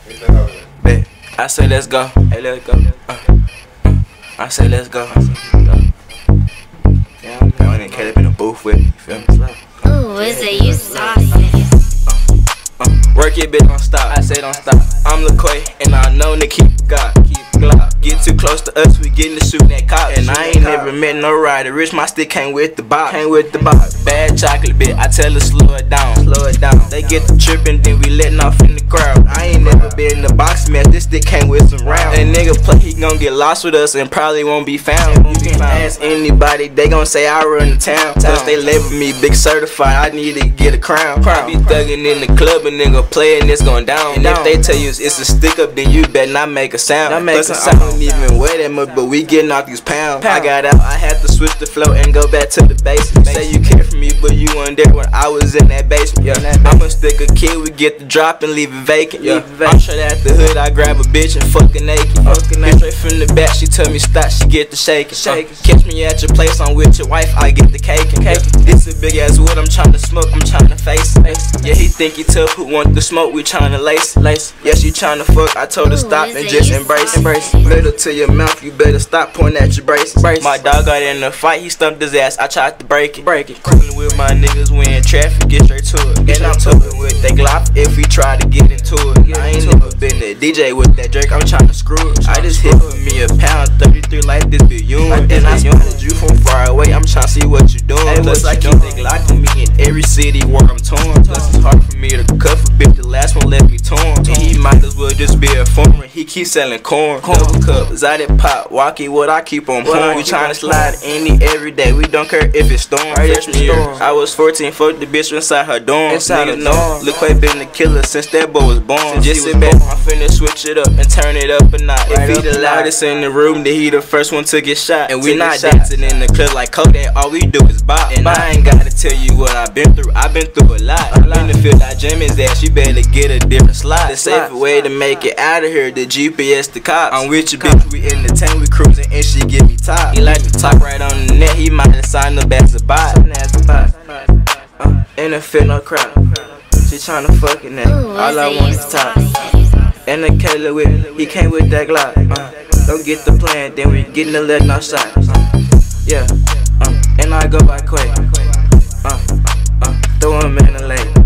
Bet. I say let's go. Hey, let's go. I say let's go. Yeah, I'm going and Caleb in the booth with me. Feel me? Ooh, is it you saucy? Work it, bitch, don't stop. I say don't stop. I'm LaQuay, and I know to keep God. Get too close to us, we getting to shoot that cop. And I ain't never met no rider. Rich, my stick came with the box. Bad chocolate, bitch. I tell her slow it down. They get the trippin', then we letting off in the crowd. I ain't never been in the box mess. This stick came with some rounds. And nigga play, he gon' get lost with us and probably won't be found. You can ask anybody, they gon' say I run the town. Cause they label me big certified. I need to get a crown. I be thuggin' in the club and nigga playin', it's going down. And if they tell you it's a stick up, then you better not make a sound. Plus I don't even weigh that much, but we getting off these pounds. I got out, I had to switch the flow and go back to the basics. Say you care for me, but you weren't there when I was in that basement. I'm a stick a kid, we get the drop and leave it vacant. I'm straight at the hood, I grab a bitch and fuck her naked. Straight from the back, she tell me stop, she get the shaking. Catch me at your place, I'm with your wife, I get the cake. This a big ass wood, I'm trying to smoke, I'm trying to face it. Yeah, he think he tough, who want the smoke, we trying to lace. Yeah, she trying to fuck, I told her stop and just embrace. Middle to your mouth, you better stop pointing at your braces. My dog got in a fight, he stumped his ass, I tried to break it. Coolin' with my niggas, we in traffic, get straight to it. And I'm talking with that Glock if we try to get into it. I ain't never been a DJ with that Drake, I'm trying to screw it. I just hit for me a pound, 33 like this be you. And I spotted you from far away, I'm trying to see what you doing. Plus I keep that Glock on me in every city where I'm torn. Plus it's hard for me to cuff a bitch, the last one left me torn. And he might as well just be a farmer, he keep selling corn. Double cup, Zoddy pop, walkie, what I keep on pouring. We tryna slide any every day, we don't care if it's storm. Freshman year, I was 14, fuck the bitch inside her dorm. Niggas know, LaQuay been the killer since that boy was born. So just sit back, I'm finna switch it up and turn it up a notch. If he the loudest in the room, then he the first one to get shot. And we not dancing in the club like Kodak, all we do is bop. And I ain't gotta tell you what I've been through a lot. In the field, I jam his ass, you better get a different slot. The safer way to make it out of here, the GPS, the cops. I'm with your bitch, we in the tank, we cruising, and she give me top. He like to talk right on the net, he might have signed up as a bot. In the field, no crowd. She tryna fuck it now, all I want is top. And the Caleb with, he came with that Glock. Don't get the plan, then we getting the let no shot. Yeah, and I go by Quay. Throw him in the lake.